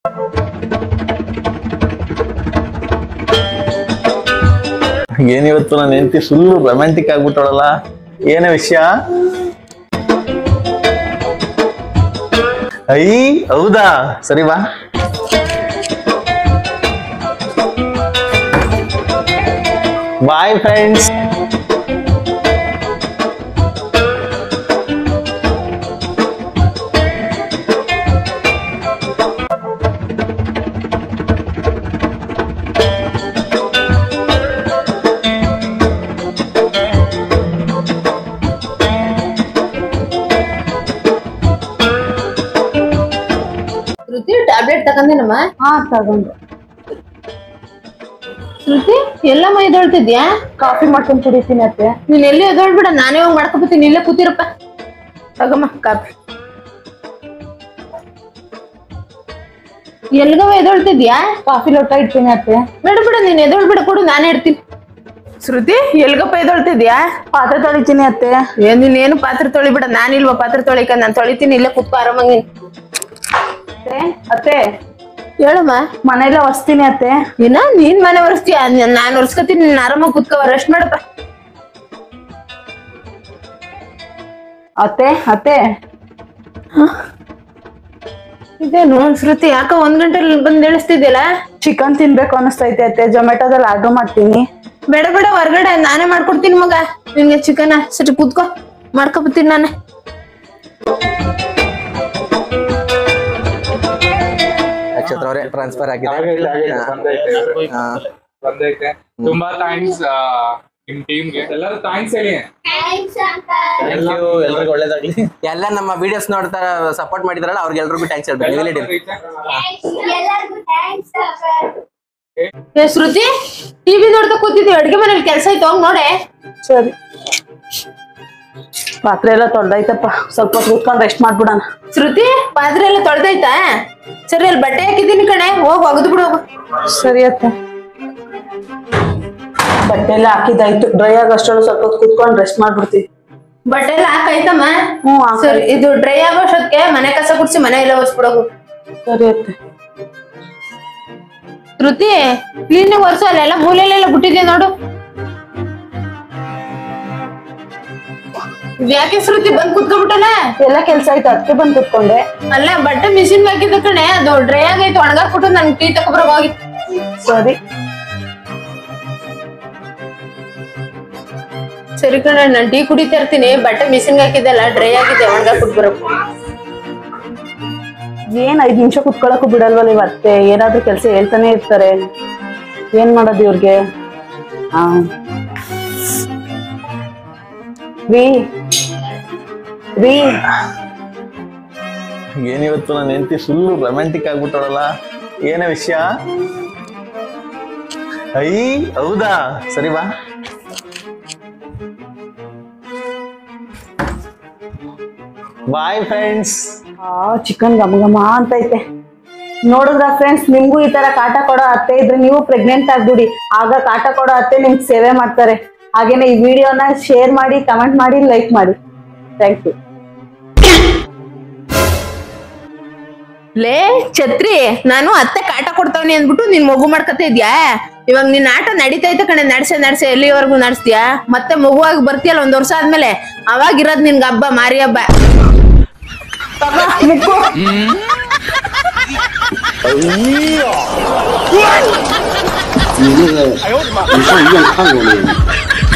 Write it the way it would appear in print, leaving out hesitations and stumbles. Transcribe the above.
ಏನಿವತ್ತು ನನ್ನ ಹೆಂಡತಿ ಫುಲ್ ರೊಮ್ಯಾಂಟಿಕ್ ಆಗ್ಬಿಟ್ಟವಳಲ್ಲ, ಏನ ವಿಷಯ? ಐ ಹೌದಾ, ಸರಿ ಬಾ. Bye friends. ಟ್ಯಾಬ್ಲೆಟ್ ತಗೊಂಡೇನಮ್ಮ? ಹಾ ತಗೊಂಡು. ಶ್ರುತಿ ಎಲ್ಲಮ್ಮ ಎದೊಳ್ತಿದ್ಯಾ? ಕಾಫಿ ಮಾಡ್ಕೊಂಡ್ ಕುಡಿತೀನಿ ಅತ್ತೆ. ನೀನ್ ಎಲ್ಲಿ ಎದೊಳ್ಬಿಡ, ನಾನೇ ಹೋಗಿ ಮಾಡ್ಕೊಬತ್ತೀನಿ, ಇಲ್ಲೇ ಕೂತಿರಪ್ಪ. ತಗಮ್ಮ ಕಾಫಿ. ಎಲ್ಗವ ಎದೊಳ್ತಿದ್ಯಾ? ಕಾಫಿ ಲೋಟ ಇಡ್ತೀನಿ ಅತ್ತೆ. ಬೇಡ ಬಿಡ, ನೀನ್ ಎದೊಳ್ಬಿಡ, ಕೊಡು ನಾನೇ ಇಡ್ತೀನಿ. ಶ್ರುತಿ ಎಲ್ಗಪ್ಪ ಎದೊಳ್ತಿದ್ಯಾ? ಪಾತ್ರೆ ತೊಳಿತೀನಿ ಅತ್ತೆ. ನೀನೇನು ಪಾತ್ರೆ ತೊಳಿಬಿಡ, ನಾನಿಲ್ವಾ ಪಾತ್ರೆ ತೊಳಿಕ, ನಾನ್ ತೊಳಿತೀನಿ, ಇಲ್ಲೇ ಕುತ್ಕೋ ಆರಾಮಾಗಿ. ಅತ್ತೆ ಹೇಳಮ್ಮ. ಮನೆಯಲ್ಲ ಒರೆಸ್ತೀನಿ ಅತ್ತೆ. ಏನ ನೀನ್ ಮನೆ ಒರೆಸ್ತೀಯ? ನಾನ್ ಒರೆಸ್ಕೊತೀನಿ, ನೀನ್ ಆರಾಮಾಗಿ ಕುತ್ಕೋ, ರೆಸ್ಟ್ ಮಾಡಪ್ಪ. ಅತ್ತೆ ಅತ್ತೆ ಇದೇನು ಶ್ರುತಿ, ಯಾಕ 1 ಗಂಟೆಲಿ ಬಂದ್ ಇಳಿಸ್ತಿದ್ಯಲ್ಲ? ಚಿಕನ್ ತಿನ್ಬೇಕು ಅನಿಸ್ತೈತೆ ಅತ್ತೆ, ಜೊಮ್ಯಾಟೋದಲ್ಲಿ ಆರ್ಡರ್ ಮಾಡ್ತೀನಿ. ಬೇಡ ಬೇಡ, ಹೊರಗಡೆ ನಾನೇ ಮಾಡ್ಕೊಡ್ತೀನಿ ಮಗ ನಿನ್ಗೆ ಚಿಕನ್. ಸರಿ ಕೂತ್ಕೋ, ಮಾಡ್ಕೊಬತ್ತೀನಿ ನಾನೇ. ನಕ್ಷತ್ರ ಅವರೇ ಟ್ರಾನ್ಸ್ಫರ್ ಆಗಿದೆ. ತುಂಬಾ ಥ್ಯಾಂಕ್ಸ್ ನಿಮ್ ಟೀಮ್ಗೆ, ಎಲ್ಲರೂ ಥ್ಯಾಂಕ್ಸ್ ಹೇಳಿ. ಎಲ್ರಿಗೂ ಒಳ್ಳೇದಾಗ್ಲಿ. ಎಲ್ಲ ನಮ್ಮ ವಿಡಿಯೋಸ್ ನೋಡ್ತಾ ಸಪೋರ್ಟ್ ಮಾಡಿದ್ರಲ್ಲ ಅವ್ರಿಗೆಲ್ರಿಗೂ ಥ್ಯಾಂಕ್ಸ್ ಹೇಳ್ಬೇಕು. ಶ್ರುತಿ ಟಿವಿ ನೋಡ್ತಾ ಕೂತಿದ್ವಿ, ಅಡ್ಗೆ ಮನೇಲಿ ಕೆಲ್ಸ ಐತೆ, ಹೋಗ್ ನೋಡೆ. ಸರಿ. ಪಾತ್ರೆ ಎಲ್ಲ ತೊಳ್ದೈತಪ್ಪ, ಸ್ವಲ್ಪ ಕೂತ್ಕೊಂಡ್ ರೆಸ್ಟ್ ಮಾಡ್ಬಿಡಣ. ಶ್ರುತಿ ಪಾತ್ರೆ ಎಲ್ಲ ತೊಳ್ದೈತಾ? ಸರಿ, ಅಲ್ಲಿ ಬಟ್ಟೆ ಹಾಕಿದೀನಿ ಕಣೆ, ಹೋಗ್ ಒಗದು ಬಿಡು. ಸರಿ ಅತ್ತೆ. ಬಟ್ಟೆ ಎಲ್ಲ ಹಾಕಿದಾಯ್ತು, ಡ್ರೈ ಆಗೋಷ್ಟೊಳಗೆ ಸ್ವಲ್ಪ ಹೊತ್ತು ಕೂತ್ಕೊಂಡ್ ರೆಸ್ಟ್ ಮಾಡ್ಬಿಡ್ತೀವಿ. ಬಟ್ಟೆ ಎಲ್ಲ ಹಾಕಾಯ್ತಮ್ಮ? ಸರಿ, ಇದು ಡ್ರೈ ಆಗೋಷ್ಟೊತ್ತಿಗೆ ಮನೆ ಕಸ ಗುಡ್ಸಿ ಮನೆ ಎಲ್ಲ ಒರೆಸ್ಬಿಡೋಗು. ಸರಿ ಅತ್ತೆ. ಶ್ರುತಿ ಕ್ಲೀನ್ ಒರೆಸು, ಅಲ್ಲೆಲ್ಲ ಮೂಲೆಯಲ್ಲೆಲ್ಲ ಬಿಟ್ಟಿದ್ಯಾ ನೋಡು. ಯಾಕೆ ಶ್ರುತಿ ಬಂದ್ ಕುತ್ಕೊಬಿಟ್ಟಲ್ಲ? ಎಲ್ಲ ಕೆಲ್ಸ ಆಯ್ತು, ಅದಕ್ಕೆ ಬಂದ್ ಕುತ್ಕೊಂಡೆ. ಅಲ್ಲ ಬಟ್ಟೆ ಮಿಷಿನ್ ಹಾಕಿದ ಕಣೆ, ಅದು ಡ್ರೈ ಆಗೈತೆ, ಒಣಗಾಕ್ಬಿಟ್ಟು ನನ್ ಟೀ ತಗೊಬರೋಗ ಹೋಗಿ. ಸರಿ ಸರಿ ಕಣೆ, ನಾನ್ ಟೀ ಕುಡಿತಾ ಇರ್ತೀನಿ, ಬಟ್ಟೆ ಮಿಷಿನ್ ಹಾಕಿದ್ದೆಲ್ಲ ಡ್ರೈ ಆಗಿದೆ, ಒಣಗಾಕ್ಬಿಟ್ಟು ಬರೋಕು. ಏನ್ 5 ನಿಮಿಷ ಕುತ್ಕೊಳಕ್ಕೂ ಬಿಡಲ್ವಲ್ಲ ಇವತ್ತೆ, ಏನಾದ್ರೂ ಕೆಲ್ಸ ಹೇಳ್ತಾನೆ ಇರ್ತಾರೆ. ಏನ್ ಮಾಡೋದು ಇವ್ರಿಗೆ? ಏನಿವತ್ತು ನನ್ನ ಹೆಂಡತಿ ಫುಲ್ ರೊಮ್ಯಾಂಟಿಕ್ ಆಗ್ಬಿಟ್ಟವಳಲ್ಲ, ಏನ ವಿಷಯ? ಐ ಹೌದಾ, ಸರಿ ಬಾ. Bye friends. ಚಿಕನ್ ಘಮ ಘಮ ಅಂತೈತೆ. ನೋಡಿದ್ರ ಫ್ರೆಂಡ್ಸ್, ನಿಮ್ಗೂ ಈ ತರ ಕಾಟ ಕೊಡೋ ಅತ್ತೆ ಇದ್ರೆ ನೀವು ಪ್ರೆಗ್ನೆಂಟ್ ಆಗ್ಬಿಡಿ, ಆಗ ಕಾಟ ಕೊಡೋ ಅತ್ತೆ ನಿಮ್ಗೆ ಸೇವೆ ಮಾಡ್ತಾರೆ. ಹಾಗೇನೆ ಈ ವಿಡಿಯೋನ ಶೇರ್ ಮಾಡಿ, ಕಮೆಂಟ್ ಮಾಡಿ, ಲೈಕ್ ಮಾಡಿ. Thank you. ಲೇ ಛತ್ರಿ, ನಾನು ಅತ್ತೆ ಕಾಟ ಕೊಡ್ತಾವನಿ ಅಂದ್ಬಿಟ್ಟು ನಿನ್ ಮಗು ಮಾಡ್ಕತ ಇದ್ಯಾ? ಇವಾಗ ನಿನ್ ಆಟ ನಡೀತೈತೆ ಕಣೆ, ನಡ್ಸೆ ಎಲ್ಲಿವರೆಗೂ ನಡ್ಸ್ತೀಯಾ? ಮತ್ತೆ ಮಗುವಾಗಿ ಬರ್ತೀಯಲ್ಲ 1 ವರ್ಷ ಆದ್ಮೇಲೆ, ಅವಾಗಿರೋದ್ ನಿನ್ಗ ಹಬ್ಬ, ಮಾರಿ ಹಬ್ಬ. 你那个，你说一样看过没有？